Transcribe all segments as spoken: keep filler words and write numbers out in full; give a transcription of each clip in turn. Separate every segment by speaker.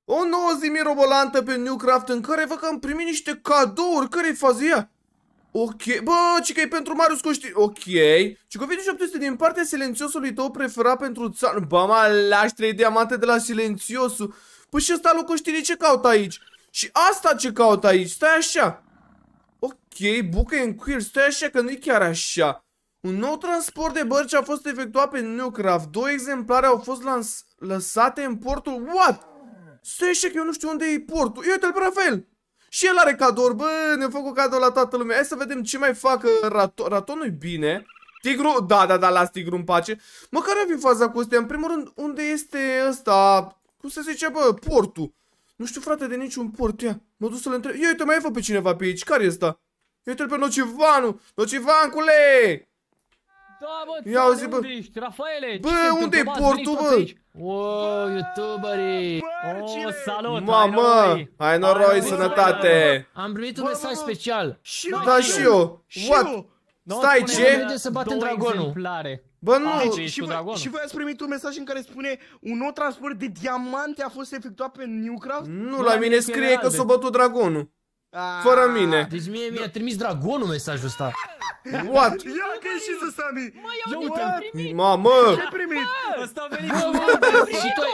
Speaker 1: O nouă zi mirobolantă pe Newcraft în care văd că am primit niște cadouri. Care-i faza ea? Ok, bă, ci că e pentru Marius Coști. Ok. Ci că video șapte sute din partea silențiosului tău preferat pentru țară. Bă, mă, lași trei diamante de la silențiosul. Păi și ăsta lui Coștini ce caută aici? Și asta ce caută aici? Stai așa. Ok, Buca and Queer, stai așa că nu-i chiar așa. Un nou transport de bărci a fost efectuat pe Newcraft. Două exemplare au fost lăsate în portul. What? Stai așa că eu nu știu unde e portul. Ia uite-l pe Rafael. Și el are cadouri. Bă, ne-a făcut cadou la toată lumea. Hai să vedem ce mai fac raton. Ratonul e bine. Tigru, da, da, da, las tigru în pace. Mă, care ar fi faza cu astea? În primul rând, unde este ăsta? Cum se zice, bă, portul? Nu știu, frate, de niciun port. Ia, mă duc să-l întreb. Ia uite, mai e fă pe cineva pe aici. Care e ăsta? Ia uite-l pe Nocivanu. Nocivancule!
Speaker 2: Da, bă,
Speaker 1: ia auzi, bă.
Speaker 2: unde ești, Rafaele?
Speaker 1: Bă, unde e portul, bă?
Speaker 2: Wow, youtuberii! Oh, salut!
Speaker 1: Mamă, hai noroi, sănătate!
Speaker 2: Am primit un mesaj special.
Speaker 1: Da, și eu. What? Stai, ce?
Speaker 2: Să batem dragonul.
Speaker 1: Bă, nu.
Speaker 3: Și voi ați primit un mesaj în care spune un nou transport de diamante a fost efectuat pe Newcraft?
Speaker 1: Nu, la mine scrie că s-a bătut dragonul. Fără mine.
Speaker 2: Deci mie mi-a trimis dragonul mesajul ăsta.
Speaker 1: What?
Speaker 3: Ia că e și să Sami.
Speaker 2: Ia uite-l.
Speaker 1: Mamă.
Speaker 3: Ce primit?
Speaker 2: Ăsta a venit. Și tu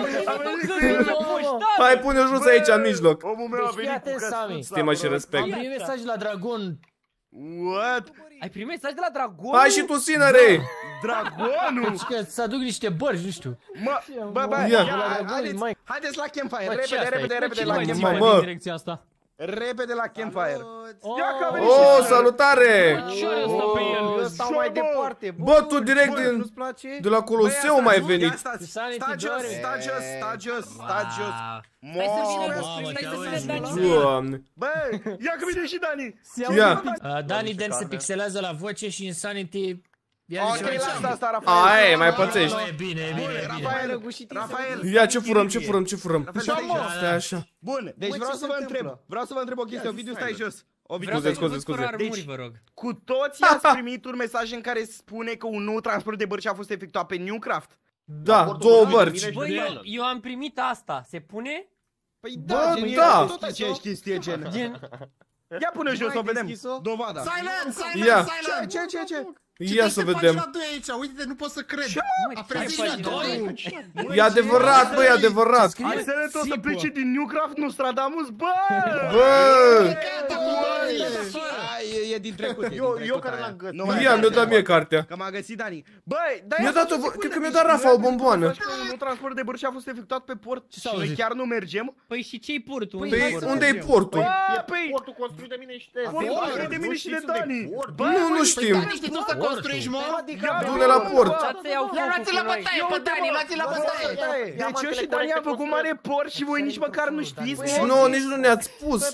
Speaker 1: hai, pune jos aici în mijloc.
Speaker 3: Omul meu a venit cu
Speaker 2: Sami.
Speaker 1: Stimă și respect.
Speaker 2: Am primit mesaj la dragon.
Speaker 3: What?
Speaker 4: Ai primit mesaj de la dragon?
Speaker 1: Hai și tu, sinere.
Speaker 3: Dragonul?
Speaker 2: Deci că să aduc niște bărci, nu știu.
Speaker 3: Mă, bă, bă, haideți la campfire, repede, repede, repede la campfire. Repede la campfire.
Speaker 1: Oh, salutare!
Speaker 4: Ce-i ăsta pe el? Eu stau mai departe.
Speaker 1: Bă, tu direct din de la Coloseu mai ai venit.
Speaker 3: Sta jos, sta jos, sta jos, sta jos.
Speaker 1: Doamne.
Speaker 3: Bă, ia că vine și Dani.
Speaker 1: Ia.
Speaker 2: Dani Den se pixelează la voce și Insanity.
Speaker 3: Ok, lasă asta, Rafael.
Speaker 1: Aia, mai pățești.
Speaker 2: E bine, e bine, e bine.
Speaker 3: Rafael.
Speaker 1: Ia, ce furăm, ce furăm, ce furăm. Stai așa.
Speaker 3: Bun, deci vreau să vă întreb. Vreau să vă întreb o chestie. Ovidiu, stai jos.
Speaker 1: Scuze, scuze, scuze.
Speaker 4: Deci, vă rog.
Speaker 3: Cu toții ați primit un mesaj în care spune că un nou transport de bărci a fost efectuat pe Newcraft?
Speaker 1: Da, două bărci.
Speaker 4: Bă, eu, eu am primit asta. Se pune?
Speaker 3: Păi
Speaker 1: da,
Speaker 3: gen,
Speaker 1: da.
Speaker 3: tot aceeași chestie, gen.
Speaker 4: Gen...
Speaker 3: Ia pune jos, să vedem. Dovada.
Speaker 5: Silent, silent,
Speaker 1: Ia.
Speaker 5: silent.
Speaker 3: Ce, ce, ce?
Speaker 1: Ia să vedem.
Speaker 5: Uite, nu pot să cred.
Speaker 4: A
Speaker 1: E adevărat, bă, e adevărat.
Speaker 3: Excelent, o să plece din Newcraft, Nostradamus, bă!
Speaker 1: Bă!
Speaker 3: E din trecut. Eu care l-am găsit.
Speaker 1: Ia, mi-o dat mie cartea.
Speaker 3: Că m-a găsit Dani. Băi, dai.
Speaker 1: Mi-a dat-o, cred că mi-a dat Rafa o bomboană.
Speaker 3: Un transport de bărci a fost efectuat pe port și noi chiar nu mergem.
Speaker 4: Păi și ce-i portul?
Speaker 1: Păi unde e portul?
Speaker 3: Păi
Speaker 5: portul construit de mine și de
Speaker 3: Portul de mine și de Dani.
Speaker 1: Nu, nu știm.
Speaker 5: Dani, știi tu să construiești, mă?
Speaker 1: Du-ne la port.
Speaker 5: Luați-l la bătaie pe Dani, luați-l la bătaie.
Speaker 3: Deci eu și Dani am făcut mare port și voi nici măcar nu știți.
Speaker 1: Și nouă nici nu ne-ați spus.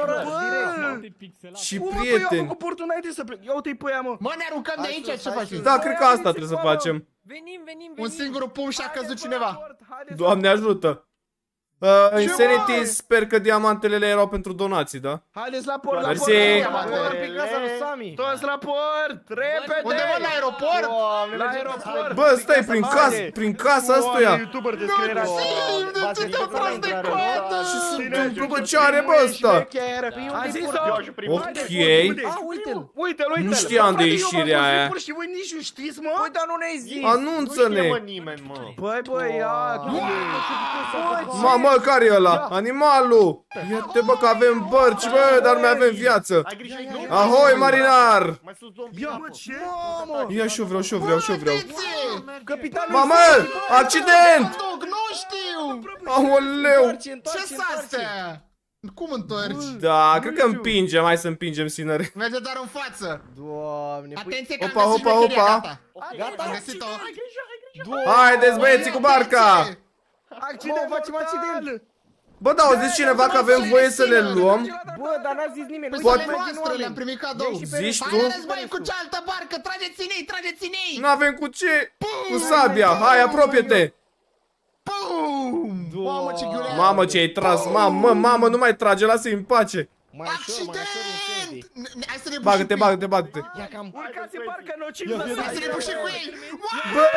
Speaker 1: Și
Speaker 3: Cum, mă,
Speaker 1: prieteni.
Speaker 3: eu am făcut portul înainte să plec. Ia uite-i pe ea, mă.
Speaker 5: Mă, ne aruncăm de aici, ce faci?
Speaker 1: Da, cred că asta trebuie să facem.
Speaker 4: Venim, venim, venim.
Speaker 5: Un singur pum și a căzut cineva.
Speaker 1: Doamne ajută. Uh, Insanity, sper că diamantelele erau pentru donații, da?
Speaker 3: Haideți la port, la
Speaker 1: Mersi.
Speaker 3: port. Toți la port, repede.
Speaker 5: Unde, mă, la aeroport?
Speaker 3: La aeroport.
Speaker 1: Bă, stai, prin casă, prin casa ăstuia.
Speaker 3: YouTuber descrerat.
Speaker 5: Ce te prost de coadă?
Speaker 1: Și sunt după ce are, bă, ăsta.
Speaker 3: A zis-o?
Speaker 1: Ok.
Speaker 3: Uite-l, uite-l, uite-l.
Speaker 1: Nu știam de ieșirea aia.
Speaker 3: Și voi nici nu știți, mă?
Speaker 4: Păi, dar nu ne-ai zis.
Speaker 1: Anunță-ne.
Speaker 3: Băi, băi, ia.
Speaker 1: Mamă, care e ăla? Animalul. Ia-te, bă, că avem bărci, bă, dar nu mai avem viață. Ahoi, marinar.
Speaker 3: Ia, mă, ce?
Speaker 1: Ia și eu vreau, și eu vreau, și eu vreau.
Speaker 3: Capitanul.
Speaker 1: Mamă, accident!
Speaker 5: Nu știu!
Speaker 1: Aoleu!
Speaker 5: Ce-s astea? Cum întorci?
Speaker 1: Da, cred că împingem, hai să împingem, sinări.
Speaker 5: Merge doar în față.
Speaker 3: Doamne,
Speaker 5: atenție că
Speaker 1: Opa,
Speaker 5: am găsit
Speaker 1: opa,
Speaker 5: șmecheria,
Speaker 1: opa.
Speaker 5: gata.
Speaker 3: Gata?
Speaker 5: Am găsit-o.
Speaker 1: Haideți, băieții, cu barca!
Speaker 3: Accident, facem accident.
Speaker 1: Bă, da, au zis cineva că avem voie să le luăm?
Speaker 3: Bă, dar n-a zis nimeni.
Speaker 5: Păi
Speaker 1: Poate-
Speaker 5: sunt ale noastre, le-am primit cadou.
Speaker 1: Zici tu?
Speaker 5: Haideți, băi, cu cealaltă barcă, trageți-n ei, trageți-n ei.
Speaker 1: N-avem cu ce? Cu sabia, hai, apropie-te!
Speaker 5: Pum! Mamă, ce ghiuleală.
Speaker 1: Mamă, ce ai tras, mamă, mamă, nu mai trage, lasă-i în pace!
Speaker 5: Accident! Hai să ne
Speaker 1: Bagă-te, bagă-te, bagă-te.
Speaker 3: Ia cam. Urcați în barcă nociv.
Speaker 5: Hai să ne bușim cu ei.
Speaker 1: Bă!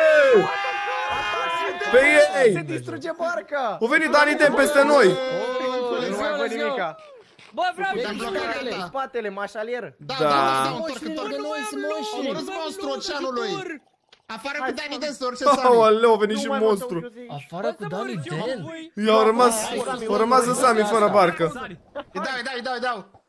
Speaker 1: Pe ei!
Speaker 3: Se distruge barca.
Speaker 1: O venit Dani Dem peste noi.
Speaker 3: Nu mai văd nimica.
Speaker 4: Bă, vreau
Speaker 5: Te-am blocat,
Speaker 3: În spatele, mașalier.
Speaker 5: Da,
Speaker 1: Da.
Speaker 5: da, da, întorc, întorc. Omorâți monstru oceanului. Afară cu Dani Den să orice Sami.
Speaker 1: Aoleu, a venit și monstru.
Speaker 2: Afară cu Dani Den.
Speaker 1: I-au rămas, au rămas în Sami fără barcă.
Speaker 5: Îi dau, îi dau, îi dau, îi dau.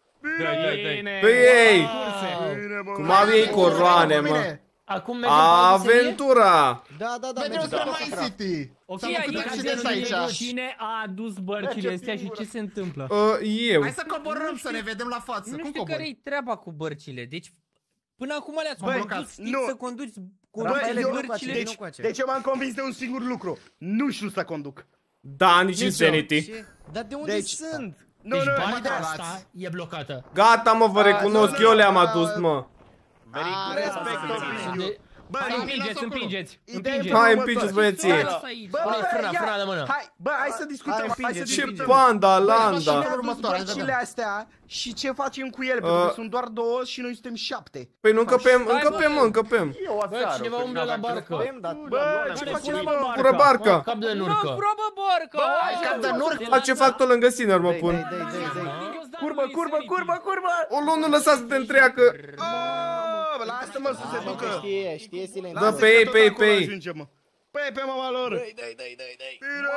Speaker 1: Pe ei! Cum au ei coroane, mă.
Speaker 2: Acum mergem pe altă serie?
Speaker 1: Aventura!
Speaker 3: Da, da, da.
Speaker 5: Vedem spre My City. S-a făcut accident aici.
Speaker 4: Cine a adus bărcile astea și ce se întâmplă?
Speaker 1: Uh, eu.
Speaker 5: Hai să coborâm să ne vedem la față.
Speaker 4: Nu
Speaker 5: Cum
Speaker 4: știu
Speaker 5: cobori?
Speaker 4: care-i treaba cu bărcile, deci până acum le-ați
Speaker 3: Băi,
Speaker 4: condus, știți
Speaker 3: nu.
Speaker 4: să conduci cu
Speaker 3: Bă,
Speaker 4: ele
Speaker 3: eu-
Speaker 4: bărcile.
Speaker 3: Deci, deci eu m-am convins de un singur lucru. Nu știu să conduc.
Speaker 1: Da, nici Insanity.
Speaker 3: Dar de unde
Speaker 6: Deci-
Speaker 3: sunt? Nu,
Speaker 2: Deci
Speaker 3: nu,
Speaker 2: barca
Speaker 3: da.
Speaker 2: asta e blocată.
Speaker 1: Gata, mă, vă recunosc, eu le-am adus, mă.
Speaker 3: A, respect Ovidiu.
Speaker 2: De-
Speaker 3: Bă,
Speaker 4: Hai,
Speaker 3: nu,
Speaker 4: împingeți, împingeți,
Speaker 3: Ideea e
Speaker 4: împingeți.
Speaker 1: Hai,
Speaker 3: următoare.
Speaker 1: împingeți, băieții.
Speaker 4: Lasă aici.
Speaker 3: Bă,
Speaker 2: Pune
Speaker 3: bă,
Speaker 2: frâna,
Speaker 3: ia.
Speaker 2: frâna de mână.
Speaker 3: Hai, bă, hai să discutăm, hai să
Speaker 1: Ce
Speaker 3: discutăm.
Speaker 1: panda,
Speaker 3: Cine
Speaker 1: landa.
Speaker 3: a dus
Speaker 5: următoare,
Speaker 3: bărcile astea și ce facem cu ele?
Speaker 1: Uh.
Speaker 3: Pentru că sunt doar două și noi suntem șapte.
Speaker 1: Păi nu încăpem,
Speaker 4: Hai,
Speaker 1: încăpem,
Speaker 4: bă.
Speaker 1: mă, încăpem.
Speaker 2: Bă, cineva umblă la barcă.
Speaker 3: Bă, ce facem,
Speaker 2: pune
Speaker 3: bă?
Speaker 1: Fură barca.
Speaker 2: Cap de
Speaker 4: Nu,
Speaker 2: nurcă.
Speaker 4: probă barcă!
Speaker 3: hai,
Speaker 5: cap de nurc.
Speaker 1: Face factul lângă Sinner, mă pun.
Speaker 3: Dai, dai, dai, dai. Curbă, curbă, curbă, curbă!
Speaker 1: O, nu, nu lăsați să te întreacă.
Speaker 3: Bă, lasă-mă să se ducă!
Speaker 6: Știe, știe silențiu.
Speaker 1: Da,
Speaker 3: Lasă
Speaker 1: pe
Speaker 3: că
Speaker 1: ei,
Speaker 3: tot
Speaker 1: pe ei,
Speaker 3: acolo
Speaker 1: pe ei.
Speaker 3: ajungem, mă. Pe ei, pe mama lor!
Speaker 6: Dai, dai, dai, dai, dai.
Speaker 3: Bine!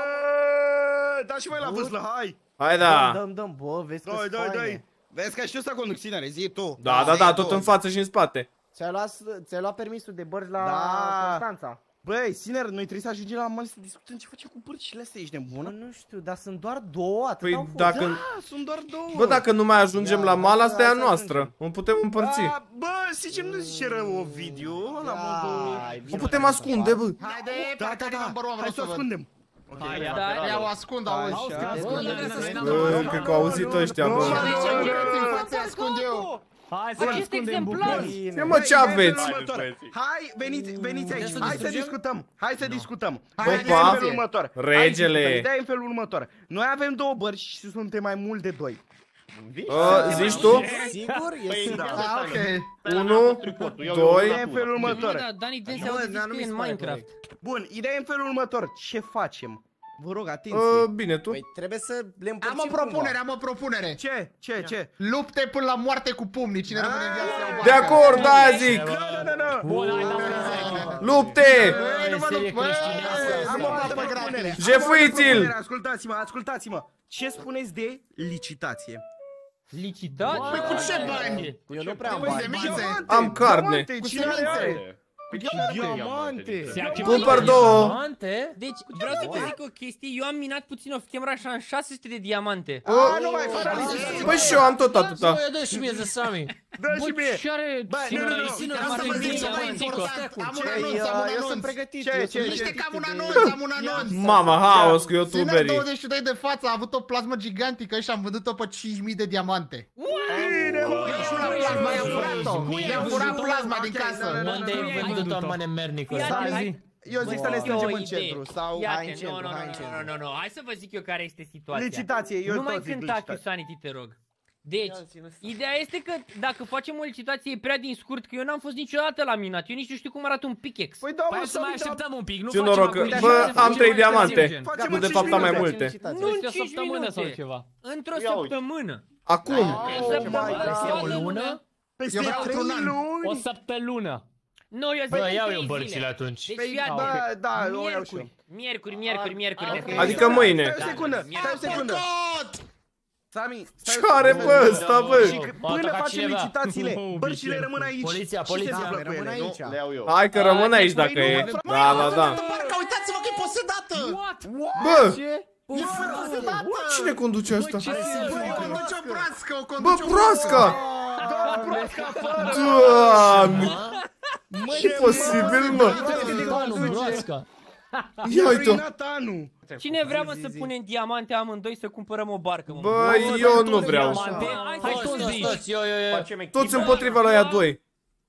Speaker 3: Da și voi la vâslă, hai!
Speaker 1: Hai, da.
Speaker 6: Dăm, dăm, bă, vezi că
Speaker 3: Dai,
Speaker 6: sunt
Speaker 3: dai, dai!
Speaker 6: faine.
Speaker 3: Vezi că știu să conduc, Sinere, zi tu!
Speaker 1: Da, da, da,
Speaker 3: zi
Speaker 1: tot
Speaker 3: tu.
Speaker 1: în față și în spate.
Speaker 6: Ți-ai luat, ți-ai luat permisul de bărci la
Speaker 3: Da.
Speaker 6: Constanța.
Speaker 3: Băi, Siner, noi trebuie să ajungem la mare să discutăm ce facem cu bărcile astea, ești
Speaker 6: Bă,
Speaker 3: nebună?
Speaker 6: nu știu, dar sunt doar două, atât
Speaker 1: Păi
Speaker 6: au fost.
Speaker 1: dacă...
Speaker 3: Da, sunt doar două!
Speaker 1: Bă, dacă nu mai ajungem
Speaker 6: Da,
Speaker 1: la mal,
Speaker 6: hai
Speaker 1: asta e a
Speaker 6: să
Speaker 1: noastră.
Speaker 6: ajungem.
Speaker 1: O putem împărți.
Speaker 3: Da, bă, zicem, nu zice rău Ovidiu, la modul...
Speaker 6: Ai,
Speaker 1: O
Speaker 6: bine,
Speaker 1: putem
Speaker 6: mai
Speaker 1: ascunde, bă.
Speaker 5: Haide,
Speaker 3: Da, da, da, hai să o ascundem!
Speaker 4: Hai,
Speaker 5: Ia,
Speaker 4: da,
Speaker 5: ia o ascund, auzi.
Speaker 1: Bă, cred că au auzit ăștia, bă.
Speaker 5: Ce ascund eu?
Speaker 4: Hai să acest exemplar!
Speaker 1: Ce mă, ce aveți?
Speaker 3: Hai, veniți, veniți aici, hai să discutăm, hai să discutăm.
Speaker 1: Opa.
Speaker 3: Ideea e în felul următor.
Speaker 1: Regele.
Speaker 3: Hai, ideea e în felul următor. Noi avem două bărci și suntem mai mult de doi.
Speaker 1: Uh, zici tu?
Speaker 6: Sigur? E sigur.
Speaker 3: Da, ok.
Speaker 1: Unu, doi.
Speaker 3: Ideea e în felul
Speaker 4: Bă,
Speaker 3: următor.
Speaker 4: da, Dani Den se
Speaker 6: Nu,
Speaker 4: aude
Speaker 6: dar nu mi
Speaker 4: în
Speaker 6: se pare
Speaker 4: Minecraft.
Speaker 3: Bun, ideea e în felul următor. Ce facem? Vă rog, atenție.
Speaker 1: Uh, bine, tu?
Speaker 6: Păi trebuie să le împărțim
Speaker 5: Am o propunere, am o propunere.
Speaker 3: Ce? Ce? Ce?
Speaker 5: Lupte până la moarte cu pumnii. Cine rămâne în viață iau
Speaker 1: De
Speaker 5: barca.
Speaker 1: acord, da, zic.
Speaker 3: Nu, nu, nu.
Speaker 2: Bun, hai, da,
Speaker 1: Lupte!
Speaker 5: Băi, nu mă
Speaker 2: serie
Speaker 5: lupt, băi,
Speaker 2: creștinească.
Speaker 3: Am o
Speaker 5: băi,
Speaker 3: altă
Speaker 5: băi,
Speaker 3: propunere.
Speaker 5: gratis.
Speaker 1: Jefuiți-l!
Speaker 3: Ascultați-mă, ascultați-mă. Ce spuneți de licitație?
Speaker 4: Licitat?
Speaker 5: Păi cu ce bani?
Speaker 6: Eu nu prea am
Speaker 5: Păi,
Speaker 6: bani.
Speaker 5: semințe.
Speaker 1: Am carne.
Speaker 3: Diamante,
Speaker 5: Cu
Speaker 3: cine
Speaker 5: semințe.
Speaker 3: are?
Speaker 6: Diamante.
Speaker 1: Cumpăr două.
Speaker 2: Diamante?
Speaker 4: Deci, vreau să vă zic o chestie, eu am minat puțin off-camera așa în șase sute de diamante.
Speaker 3: A, nu mai fără licitație.
Speaker 1: Păi și eu am tot atâta.
Speaker 2: Bă, dă și mie de Sami.
Speaker 3: Dă și mie.
Speaker 2: Ce are
Speaker 3: Bă, nu, nu, nu.
Speaker 2: Sinner,
Speaker 5: Vreau să
Speaker 2: are
Speaker 5: vă zic
Speaker 2: mie
Speaker 5: ceva
Speaker 2: diamante,
Speaker 5: important.
Speaker 2: cu-
Speaker 5: Am un
Speaker 6: Păi,
Speaker 5: anunț, am un
Speaker 6: uh, eu sunt
Speaker 5: anunț.
Speaker 6: pregătit.
Speaker 3: Ce,
Speaker 6: eu
Speaker 3: ce,
Speaker 6: sunt
Speaker 3: ce?
Speaker 5: Niște
Speaker 6: pregătit
Speaker 5: cam un
Speaker 6: de-
Speaker 5: anunț, am un anunț.
Speaker 1: Mama, haos cu
Speaker 5: Sinner
Speaker 1: youtuberii.
Speaker 5: douăzeci și doi de față a avut o plasmă gigantică și am vândut-o pe cinci mii de diamante. Eu și una plasma, i-am furat-o. I-am furat plasma din casă.
Speaker 2: Unde ai vândut-o, mă, nemernică?
Speaker 4: Ia,
Speaker 2: Hai,
Speaker 4: hai.
Speaker 2: zi.
Speaker 3: Eu zic să ne
Speaker 4: Eu
Speaker 3: strângem
Speaker 4: o
Speaker 3: în
Speaker 4: idee.
Speaker 3: centru sau
Speaker 4: Ia
Speaker 6: hai în
Speaker 4: te,
Speaker 6: centru,
Speaker 4: nu, nu,
Speaker 6: hai în
Speaker 4: nu,
Speaker 6: centru.
Speaker 4: nu, nu, nu, hai să vă zic eu care este situația.
Speaker 3: licitație. Eu
Speaker 4: Nu mai
Speaker 3: tot zic
Speaker 4: cânta cu
Speaker 3: licitație.
Speaker 4: Sanity, te rog. Deci, ideea este că dacă facem o licitație e prea din scurt, că eu n-am fost niciodată la minat, eu nici nu știu cum arată un pickaxe.
Speaker 3: Păi da,
Speaker 2: Păi
Speaker 3: mă,
Speaker 2: să mai
Speaker 3: să
Speaker 2: așteptăm un pic, nu
Speaker 1: Ce
Speaker 2: facem
Speaker 1: noroc că...
Speaker 2: acum,
Speaker 1: Bă,
Speaker 2: așa,
Speaker 1: am
Speaker 2: facem
Speaker 1: trei
Speaker 2: mai
Speaker 1: diamante.
Speaker 2: târziu, gen.
Speaker 3: Facem
Speaker 1: Nu,
Speaker 3: în
Speaker 1: de
Speaker 3: cinci
Speaker 1: fapt am mai
Speaker 3: minute.
Speaker 1: multe.
Speaker 6: Licitație.
Speaker 4: Nu în
Speaker 2: Este o
Speaker 4: cinci
Speaker 2: săptămână sau
Speaker 4: minute,
Speaker 2: ceva.
Speaker 4: într-o săptămână.
Speaker 1: Acum.
Speaker 4: O săptămână,
Speaker 2: Este o
Speaker 4: o
Speaker 2: lună?
Speaker 3: Peste
Speaker 5: Eu vreau
Speaker 3: trei
Speaker 5: într-un an.
Speaker 3: luni.
Speaker 2: O săptămână.
Speaker 4: Nu, eu zic
Speaker 2: Bă,
Speaker 4: în
Speaker 2: iau
Speaker 4: trei
Speaker 2: eu bărcile
Speaker 4: zile.
Speaker 2: atunci.
Speaker 4: Deci,
Speaker 3: Păi,
Speaker 4: fii atent.
Speaker 3: da, da, o iau și eu.
Speaker 4: Miercuri, miercuri, miercuri, miercuri, miercuri.
Speaker 1: Adică mâine.
Speaker 3: Stai o secundă, stai o secundă. Sami, stai
Speaker 1: Ce
Speaker 3: o
Speaker 1: are,
Speaker 3: secundă.
Speaker 1: bă, ăsta, bă?
Speaker 3: Și că
Speaker 2: Poate
Speaker 3: până
Speaker 2: ca
Speaker 3: facem
Speaker 2: cineva.
Speaker 3: licitațiile,
Speaker 2: Oh,
Speaker 3: bărcile
Speaker 2: bine.
Speaker 3: rămân aici.
Speaker 2: Poliția,
Speaker 3: Și se
Speaker 2: poliția.
Speaker 3: întâmplă cu
Speaker 6: Rămân
Speaker 3: ele, nu?
Speaker 6: aici.
Speaker 1: Hai că rămân aici
Speaker 3: Păi
Speaker 1: dacă
Speaker 3: nu,
Speaker 1: e.
Speaker 3: frate,
Speaker 1: Da, da, da.
Speaker 5: Barca, uitați-vă că e posedată!
Speaker 1: Bă,
Speaker 5: E posedată!
Speaker 1: cine conduce asta?
Speaker 5: Băi, o conduce o broască, o
Speaker 1: Bă,
Speaker 5: conduce o
Speaker 1: broasca!
Speaker 3: Da, broasca, fără.
Speaker 1: Doamne! E posibil, mă?
Speaker 2: Tanul, broasca.
Speaker 1: Ia uite-o.
Speaker 3: Ruinat anul.
Speaker 4: Cine vrea, mă, să punem diamante amândoi să cumpărăm o barcă, mă?
Speaker 1: Bă, eu nu vreau.
Speaker 2: Hai toți, toți, toți, eu, eu, eu.
Speaker 1: Toți împotriva la ea doi.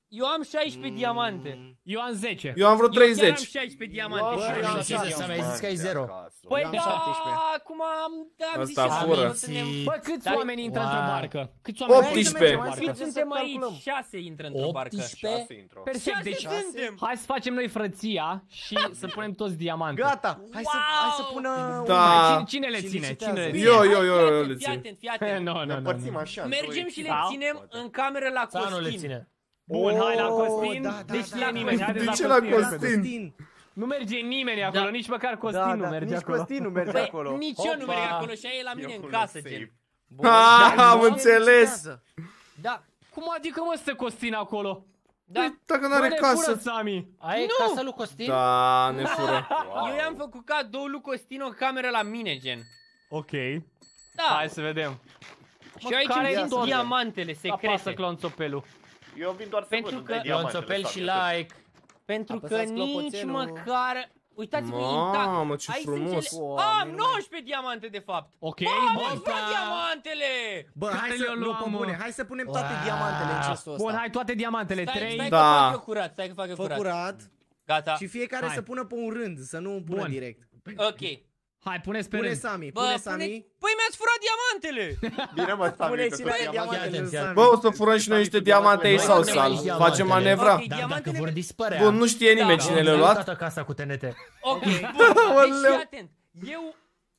Speaker 4: Eu am șaisprezece diamante.
Speaker 2: Eu am zece.
Speaker 1: Eu am vreo
Speaker 4: Eu chiar am
Speaker 1: treizeci.
Speaker 4: șaisprezece diamante.
Speaker 6: Bă, eu am
Speaker 2: Ce zici, Sami, ai zis că ai zero.
Speaker 4: Păi
Speaker 6: am
Speaker 4: da,
Speaker 6: șaptesprezece.
Speaker 4: acum am, am zis
Speaker 1: Asta
Speaker 4: și
Speaker 1: fură.
Speaker 4: noi, suntem-
Speaker 2: Bă, câți
Speaker 4: Dar-
Speaker 2: oameni intră într-o
Speaker 6: Wow.
Speaker 2: barcă? Câți oameni
Speaker 1: optsprezece.
Speaker 2: intră într-o
Speaker 4: Cât
Speaker 2: barcă?
Speaker 4: suntem aici? Șase intră într-o barcă.
Speaker 2: optsprezece? Perfect, deci
Speaker 4: Șase suntem.
Speaker 2: hai să facem noi frăția și să punem toți diamante.
Speaker 6: Gata, hai să, hai să pună...
Speaker 1: Da.
Speaker 2: Cine, cine le
Speaker 6: Și
Speaker 2: ține?
Speaker 6: licitează.
Speaker 2: Cine le
Speaker 4: Bine,
Speaker 2: ține?
Speaker 1: Eu,
Speaker 4: hai,
Speaker 1: eu, eu,
Speaker 4: fii
Speaker 1: eu
Speaker 4: atent,
Speaker 1: le
Speaker 4: fii
Speaker 1: țin.
Speaker 4: atent, fii atent.
Speaker 2: Nu, nu,
Speaker 6: Ne
Speaker 2: nu,
Speaker 6: împărțim
Speaker 2: nu.
Speaker 6: așa.
Speaker 4: Mergem și le
Speaker 2: Sau?
Speaker 4: ținem în cameră la
Speaker 2: Sau nu le
Speaker 4: Costin.
Speaker 2: ține? Bun, hai la Costin.
Speaker 6: da, da,
Speaker 2: Deci
Speaker 6: da,
Speaker 2: nu e
Speaker 6: da.
Speaker 2: nimeni. Haideți
Speaker 1: De
Speaker 2: la
Speaker 1: ce la
Speaker 2: Costin.
Speaker 1: Costin?
Speaker 2: Nu merge nimeni acolo,
Speaker 4: Da.
Speaker 2: nici măcar
Speaker 6: Da,
Speaker 2: Costin nu
Speaker 6: da,
Speaker 2: merge
Speaker 6: nici
Speaker 2: acolo.
Speaker 6: Costin nu merge
Speaker 4: Păi,
Speaker 6: acolo.
Speaker 4: nici eu nu
Speaker 2: Opa.
Speaker 4: merg acolo și aia e la mine în casă, gen.
Speaker 1: Ah, am
Speaker 6: Cine
Speaker 1: înțeles.
Speaker 6: licitează?
Speaker 4: Da,
Speaker 2: Cum adică mă stă Costin acolo?
Speaker 4: da.
Speaker 1: Dacă
Speaker 2: Bă,
Speaker 1: n-are
Speaker 2: ne
Speaker 1: casă.
Speaker 2: fură, Sami.
Speaker 7: Ai
Speaker 4: Nu!
Speaker 7: casa lui Costin?
Speaker 1: Da, ne fură.
Speaker 4: Eu i-am făcut cadou lui Costin o cameră la mine, gen.
Speaker 2: Ok.
Speaker 4: Da,
Speaker 2: Hai să vedem.
Speaker 4: și aici
Speaker 2: care
Speaker 4: îmi
Speaker 2: e
Speaker 4: sunt
Speaker 2: tot?
Speaker 4: diamantele
Speaker 2: Apasă
Speaker 4: secrete.
Speaker 2: clonțopelul.
Speaker 3: Eu vin doar să
Speaker 4: Pentru
Speaker 3: văd
Speaker 4: că-
Speaker 3: unde e diamantele,
Speaker 7: Clonțopel și
Speaker 3: Sami,
Speaker 7: like.
Speaker 4: Pentru că
Speaker 7: Apăsați
Speaker 4: nici
Speaker 7: clopoțelul.
Speaker 4: măcar... Uitați-vă
Speaker 1: Mamă,
Speaker 4: intact.
Speaker 1: ce
Speaker 4: Aici
Speaker 1: frumos.
Speaker 4: sunt cele...
Speaker 6: O,
Speaker 4: Am
Speaker 6: minune.
Speaker 4: nouăsprezece diamante, de fapt.
Speaker 2: Ok,
Speaker 4: Am
Speaker 2: bun.
Speaker 4: luat diamantele!
Speaker 6: Bă, hai
Speaker 2: Care
Speaker 6: să,
Speaker 2: le-o
Speaker 6: nu,
Speaker 2: luăm,
Speaker 6: pe bune,
Speaker 2: mă?
Speaker 6: hai să punem toate diamantele în chestul ăsta.
Speaker 2: Bun, hai toate diamantele.
Speaker 4: Stai,
Speaker 2: trei.
Speaker 4: stai
Speaker 1: Da.
Speaker 4: că fac eu curat, stai că fac eu
Speaker 6: Fă
Speaker 4: curat.
Speaker 6: curat
Speaker 4: Gata.
Speaker 6: și fiecare
Speaker 2: Hai.
Speaker 6: să pună pe un rând, să nu pună
Speaker 2: Bun.
Speaker 6: direct.
Speaker 4: Ok.
Speaker 2: Hai, puneți pe
Speaker 6: Pune
Speaker 2: rând.
Speaker 6: Sami,
Speaker 4: Bă,
Speaker 6: pune Sami.
Speaker 4: Păi mi-ați furat diamantele!
Speaker 3: Bine, mă, Sami,
Speaker 6: Pune
Speaker 3: că
Speaker 6: și
Speaker 3: tot
Speaker 6: la
Speaker 3: diamantele.
Speaker 6: diamantele lui
Speaker 2: Fii atent,
Speaker 6: Sami.
Speaker 1: Bă, o să furăm și noi niște diamante aici sau sal. Facem manevra.
Speaker 4: Ok,
Speaker 7: Dar dacă
Speaker 4: diamantele...
Speaker 7: vor dispărea.
Speaker 1: Bun, nu știe nimeni
Speaker 4: Da.
Speaker 1: cine le-a
Speaker 7: Am
Speaker 1: luat.
Speaker 7: toată casa cu T N T.
Speaker 4: Ok, bun, deci
Speaker 1: Aoleu.
Speaker 4: fii atent. Eu...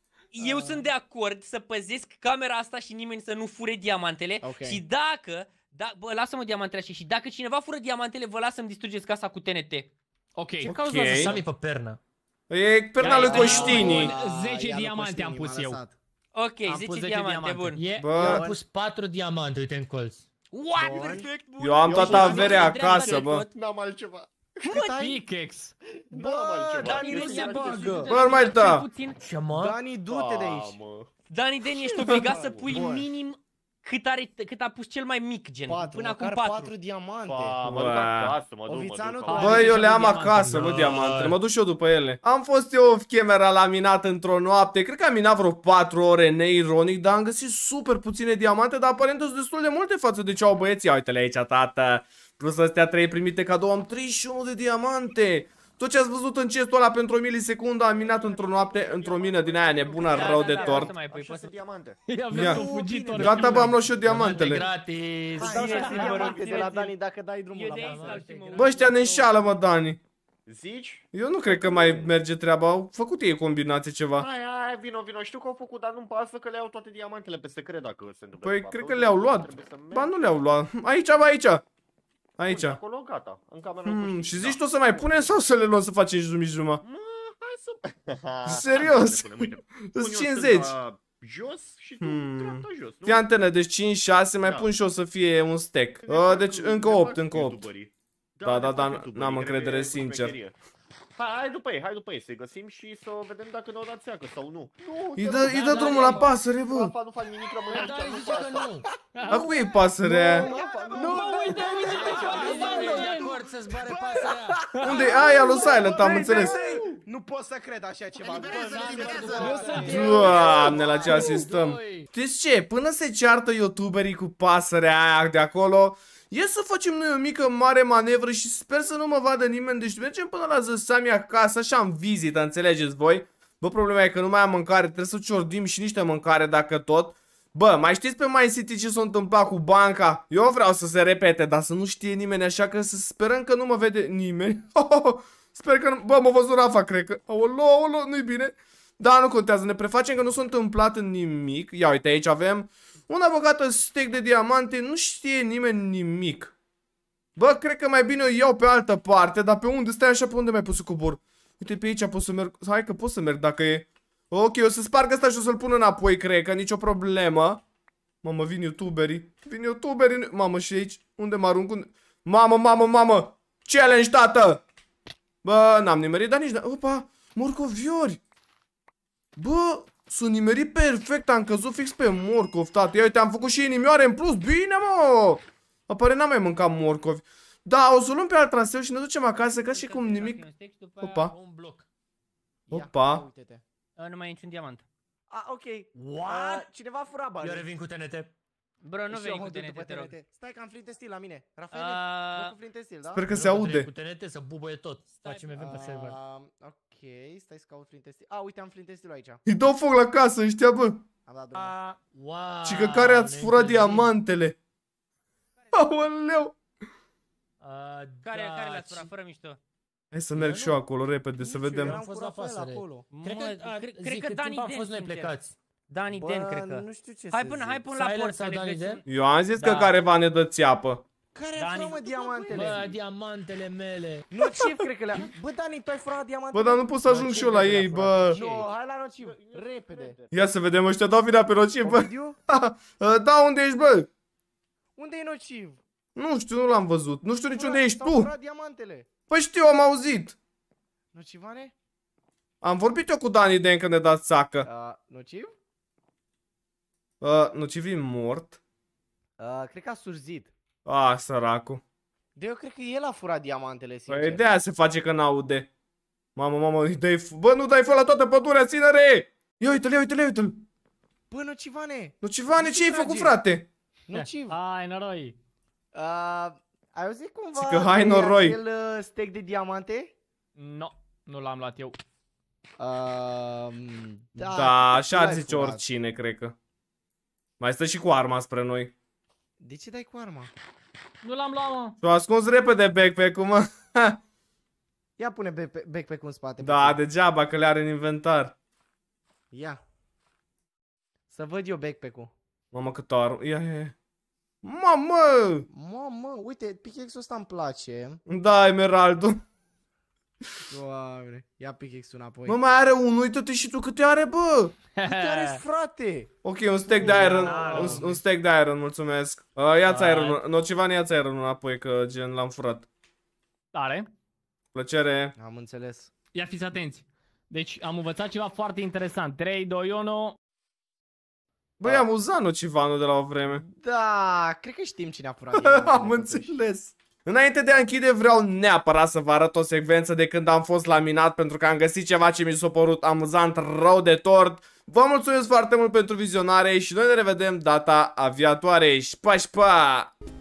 Speaker 4: Eu sunt de acord să păzesc camera asta și nimeni să nu fure diamantele.
Speaker 6: Ok.
Speaker 4: Și dacă... Da, bă, lasă-mă diamantele așa. Și dacă cineva fură diamantele, vă las să-mi distrugeți casa cu T N T.
Speaker 2: Ok.
Speaker 7: Ce cauți lasă
Speaker 1: Ok.
Speaker 7: Sami pe pernă?
Speaker 1: E perna lui
Speaker 2: Ia,
Speaker 1: Coștini.
Speaker 2: ia, zece
Speaker 6: ia lui
Speaker 2: diamante
Speaker 6: Costin,
Speaker 2: am pus
Speaker 6: m-a
Speaker 2: eu.
Speaker 6: lăsat.
Speaker 4: Ok,
Speaker 2: Am
Speaker 4: zece
Speaker 2: pus zece
Speaker 4: diamante,
Speaker 2: diamante.
Speaker 4: bun.
Speaker 7: E,
Speaker 1: Bă.
Speaker 7: eu am pus patru diamante, uite în colț.
Speaker 4: What?
Speaker 6: Bun.
Speaker 4: Perfect, bun.
Speaker 1: Eu am
Speaker 4: Eu
Speaker 1: toată
Speaker 4: și
Speaker 1: averea
Speaker 4: am dreapta
Speaker 1: acasă,
Speaker 4: de
Speaker 1: bă.
Speaker 4: tot.
Speaker 3: N-am altceva.
Speaker 6: Cât ai?
Speaker 2: Pickaxe.
Speaker 3: N-am altceva.
Speaker 6: Dani nu se bagă.
Speaker 1: Bă, nu mai da.
Speaker 4: Cel puțin,
Speaker 7: Ce mă?
Speaker 6: Dani, du-te de aici.
Speaker 3: Mamă.
Speaker 4: Dani Den, ești obligat să pui
Speaker 6: Bun.
Speaker 4: minim cât, are, cât a pus cel mai mic, gen.
Speaker 6: Patru,
Speaker 4: Până acum
Speaker 6: măcar
Speaker 4: patru.
Speaker 6: patru diamante.
Speaker 3: Pa, mă duc
Speaker 1: Bă.
Speaker 3: acasă, mă duc, mă
Speaker 6: Ovițanu,
Speaker 3: duc.
Speaker 6: tu ai-
Speaker 1: Bă, eu le am
Speaker 2: diamante.
Speaker 1: acasă, bă, diamantele. Mă duc și eu după ele. Am fost eu off-camera la minat într-o noapte. Cred că am minat vreo patru ore, neironic, dar am găsit super puține diamante, dar aparent sunt destul de multe față de ce au băieții. Ia uite-le aici, tată. Plus astea trei primite cadou, am treizeci și unu de diamante. Tot ce ați văzut în chestul ăla pentru o milisecundă am minat într-o noapte, într-o mină din aia nebună,
Speaker 4: Da,
Speaker 1: rău
Speaker 4: da,
Speaker 1: de
Speaker 4: da,
Speaker 1: tort.
Speaker 4: poți să mai pui,
Speaker 3: Așa
Speaker 4: poți să...
Speaker 3: sunt diamante.
Speaker 2: Ia,
Speaker 1: Ia.
Speaker 2: vezi, fugitor.
Speaker 1: Gata, bă, am luat și eu
Speaker 7: Diamante
Speaker 1: diamantele.
Speaker 7: gratis.
Speaker 6: Îți dau și
Speaker 4: Ține-ți,
Speaker 6: diamante
Speaker 4: vă rog,
Speaker 6: de la
Speaker 4: țineți.
Speaker 6: Dani dacă dai drumul
Speaker 4: Eu
Speaker 6: la
Speaker 4: de aici
Speaker 6: diamante.
Speaker 4: stau și mă uit.
Speaker 1: Bă, ăștia ne înșeală, mă, Dani.
Speaker 3: Zici?
Speaker 1: Eu nu cred că mai merge treaba. Au făcut ei combinație ceva.
Speaker 3: Hai, hai, vino, vino. Știu că au făcut, dar nu-mi pasă că le iau toate diamantele peste cred dacă se întâmplă.
Speaker 1: Păi,
Speaker 3: ceva.
Speaker 1: cred
Speaker 3: Pe
Speaker 1: că
Speaker 3: urmă,
Speaker 1: le-au luat.
Speaker 3: trebuie să merg.
Speaker 1: Ba, nu le-au luat. Aici, bă, aici. Aici.
Speaker 3: Bun, acolo, gata. În camera
Speaker 1: Hmm,
Speaker 3: cu
Speaker 1: și
Speaker 3: știi,
Speaker 1: zici
Speaker 3: da.
Speaker 1: tu să mai punem sau să le luăm să facem jumătate?
Speaker 3: Mă, hai să...
Speaker 1: Serios?
Speaker 3: Uite, uite. Pun eu
Speaker 1: Sunt cincizeci.
Speaker 3: stânga jos și tu
Speaker 1: Hmm.
Speaker 3: dreapta jos. nu?
Speaker 1: Fii antenă, deci cinci șase, mai
Speaker 3: Da.
Speaker 1: pun și eu să fie un stack.
Speaker 3: Ne
Speaker 1: Uh,
Speaker 3: fac-
Speaker 1: deci
Speaker 3: ne
Speaker 1: încă
Speaker 3: fac
Speaker 1: opt, încă opt.
Speaker 3: youtuberii.
Speaker 1: Da,
Speaker 3: ne
Speaker 1: da,
Speaker 3: fac
Speaker 1: da,
Speaker 3: youtuberii,
Speaker 1: n-am
Speaker 3: că
Speaker 1: încredere,
Speaker 3: e cu
Speaker 1: sincer.
Speaker 3: șmecherie. Hai, hai după ei, hai după ei, să-i găsim și să vedem dacă ne-au dat seacă sau nu. Nu,
Speaker 1: Îi
Speaker 3: te
Speaker 1: dă,
Speaker 3: rog,
Speaker 1: îi
Speaker 3: da,
Speaker 1: dă
Speaker 3: da,
Speaker 1: drumul
Speaker 3: da,
Speaker 1: la
Speaker 3: da.
Speaker 1: pasăre, bă.
Speaker 3: Rafa nu fac nimic, rămâne
Speaker 7: Dar
Speaker 3: aici,
Speaker 7: Dani
Speaker 3: nu
Speaker 7: zice că
Speaker 3: fac.
Speaker 7: nu.
Speaker 1: A cui e pasărea?
Speaker 3: Nu,
Speaker 4: Uite, uite,
Speaker 7: Nu de acord să-ți bare pasărea.
Speaker 1: Unde e? Aia lui Silent, am înțeles.
Speaker 6: Nu pot să cred așa ceva.
Speaker 1: Doamne, la ce asistăm. Știți ce? Până se ceartă youtuberii cu pasărea aia de acolo, e să facem noi o mică mare manevră și sper să nu mă vadă nimeni. Deci mergem până la Zăsami acasă, așa în vizită, înțelegeți voi? Bă, problema e că nu mai am mâncare, trebuie să ciordim și niște mâncare dacă tot. Bă, mai știți pe My City ce s-a întâmplat cu banca? Eu vreau să se repete, dar să nu știe nimeni, așa că să sperăm că nu mă vede nimeni. Sper că nu... Bă, m-a văzut Rafa, cred că... Aolo, aolo, nu-i bine. Da, nu contează, ne prefacem că nu s-a întâmplat nimic. Ia uite, aici avem una băgată stack de diamante, nu știe nimeni nimic. Bă, cred că mai bine o iau pe altă parte, dar pe unde stai așa, pe unde mai pot să cobor? Uite, pe aici pot să merg, hai că pot să merg dacă e... Ok, o să sparg ăsta și o să-l pun înapoi, cred că, nicio problemă. Mamă, vin youtuberii, vin youtuberii, mamă, și aici, unde mă arunc? Unde... Mamă, mamă, mamă, challenge, tată! Bă, n-am nimerit, dar nici... Opa, morcoviori! Bă, sunt nimerit perfect, am căzut fix pe morcov, tată. Ia uite, am făcut și inimioare în plus, bine, mă! Apare n-am mai mâncat morcovi. Da, o să luăm pe alt traseu și ne ducem acasă, ca și cum nimic. Opa,
Speaker 7: Un bloc.
Speaker 1: opa.
Speaker 4: Nu mai e niciun diamant.
Speaker 6: Ah, ok.
Speaker 7: What?
Speaker 6: Uh, cineva a furat bani.
Speaker 7: Eu revin cu T N T.
Speaker 4: Bro, nu
Speaker 3: Și
Speaker 4: vei
Speaker 3: eu
Speaker 4: cu
Speaker 3: mă duc
Speaker 4: T N T,
Speaker 3: după
Speaker 4: te rog.
Speaker 3: T N T. Stai că am Flint Steel la mine. Rafael,
Speaker 4: Ah.
Speaker 3: uh... cu Flint Steel, da?
Speaker 1: Sper că se
Speaker 7: Nu,
Speaker 1: aude.
Speaker 7: Cu T N T să bubuie tot. Facem event pe server.
Speaker 3: Uh, ok, stai să caut Flint Steel. A, uite, am Flint Steel aici.
Speaker 1: Îi dau foc la casă, ăștia, bă.
Speaker 3: Am dat drumul.
Speaker 7: A, wow.
Speaker 1: Și că care ați
Speaker 7: ne
Speaker 1: furat
Speaker 7: întâlnim.
Speaker 1: diamantele? Aoleu.
Speaker 7: A,
Speaker 4: Care,
Speaker 7: da,
Speaker 4: care le-ați
Speaker 7: ci-
Speaker 4: furat, fără mișto?
Speaker 1: Hai să merg și eu acolo repede, să
Speaker 3: Nici eu,
Speaker 1: vedem.
Speaker 3: eram
Speaker 7: Am fost
Speaker 3: cu
Speaker 7: la
Speaker 3: Rafael
Speaker 7: pasăre.
Speaker 3: acolo.
Speaker 7: Cred că,
Speaker 4: Mă,
Speaker 7: a,
Speaker 4: cred-
Speaker 7: zi,
Speaker 4: cred că
Speaker 7: cât
Speaker 4: Dani
Speaker 7: timp am
Speaker 4: Den,
Speaker 7: fost noi
Speaker 4: sincer.
Speaker 7: plecați?
Speaker 4: Dani
Speaker 3: Bă,
Speaker 4: Den, cred că.
Speaker 3: nu știu ce
Speaker 4: Hai
Speaker 3: să
Speaker 4: până,
Speaker 3: zic.
Speaker 4: hai până la
Speaker 7: Silent
Speaker 4: port să
Speaker 7: sau
Speaker 4: ne
Speaker 7: Dani
Speaker 4: găsim.
Speaker 1: Eu am zis că
Speaker 4: Da.
Speaker 1: careva ne dă țeapă.
Speaker 3: Care
Speaker 4: Dani.
Speaker 3: a furat, mă, diamantele?
Speaker 7: Bă, diamantele mele.
Speaker 3: Nociv, cred că le-a... Bă, Dani, tu ai furat diamantele?
Speaker 1: Bă, dar nu pot să ajung și eu la ei, bă.
Speaker 3: Nu, hai la Nociv, repede.
Speaker 1: Ia să vedem, ăștia dau vina pe Nociv, bă.
Speaker 3: Ovidiu?
Speaker 1: Da, unde ești, bă?
Speaker 3: Unde e Nociv?
Speaker 1: Nu știu, nu l-am văzut. Nu știu nici unde ești
Speaker 3: S-au
Speaker 1: tu.
Speaker 3: furat diamantele.
Speaker 1: Păi știu, am auzit.
Speaker 3: Nocivane?
Speaker 1: Am vorbit eu cu Dani Den când ne dați sacă.
Speaker 3: Uh, nociv?
Speaker 1: Uh, Nociv e mort.
Speaker 3: Uh, cred că a surzit.
Speaker 1: Ah, săracul.
Speaker 3: De eu cred că el a furat diamantele, sincer.
Speaker 1: Păi de-aia se face că n-aude. Mamă, mamă, îi dai f- bă, nu dai fă la toată pădurea, ținere! Ia uite-l, ia uite-l, ia uite-l.
Speaker 3: Bă, Nocivane!
Speaker 1: Nocivane,
Speaker 3: De
Speaker 1: ce ai
Speaker 3: ce
Speaker 1: făcut,
Speaker 3: trage?
Speaker 1: frate?
Speaker 3: Nociv!
Speaker 2: Hai, noroi.
Speaker 3: Uh, ai auzit cumva
Speaker 1: Zic că hai, noroi.
Speaker 3: acel uh, steak de diamante?
Speaker 2: No, nu l-am luat eu.
Speaker 3: Uh,
Speaker 1: Da,
Speaker 3: da,
Speaker 1: așa
Speaker 3: tu
Speaker 1: ar
Speaker 3: l-ai
Speaker 1: zice
Speaker 3: furat.
Speaker 1: oricine, cred că. Mai stă și cu arma spre noi.
Speaker 3: De ce dai cu arma?
Speaker 2: Nu l-am luat, mă.
Speaker 1: Și-o ascuns repede backpack-ul, mă.
Speaker 3: Ia pune backpack- backpack-ul în spate.
Speaker 1: Da,
Speaker 3: puțin.
Speaker 1: degeaba că le are în inventar.
Speaker 3: Ia. Să văd eu backpack-ul.
Speaker 1: Mamă, cât armă. Ia, ia, ia. Mamă!
Speaker 3: Mă, mă, uite, pickaxe-ul ăsta îmi place.
Speaker 1: Da, Emeraldul.
Speaker 3: Doamne, ia pickaxe-ul înapoi.
Speaker 1: Mă, mai are unul, uite-te și tu câte are, bă!
Speaker 3: Câte are, frate?
Speaker 1: Ok, un stack de iron, un, un stack de iron, mulțumesc. Uh, ia-ți
Speaker 2: Hai.
Speaker 1: iron, Nocivane, ia-ți iron înapoi, că gen l-am furat.
Speaker 2: Tare.
Speaker 1: Plăcere.
Speaker 3: Am înțeles.
Speaker 2: Ia fiți atenți. Deci am învățat ceva foarte interesant. trei, doi, unu.
Speaker 1: Băi, am uzat Nocivanul de la o vreme.
Speaker 3: Da, cred că știm cine a furat diamantele,
Speaker 1: Am
Speaker 3: totuși.
Speaker 1: înțeles. Înainte de a închide, vreau neapărat să vă arăt o secvență de când am fost la minat, pentru că am găsit ceva ce mi s-a părut amuzant rău de tort. Vă mulțumesc foarte mult pentru vizionare și noi ne revedem data viitoare. Și pa, și pa!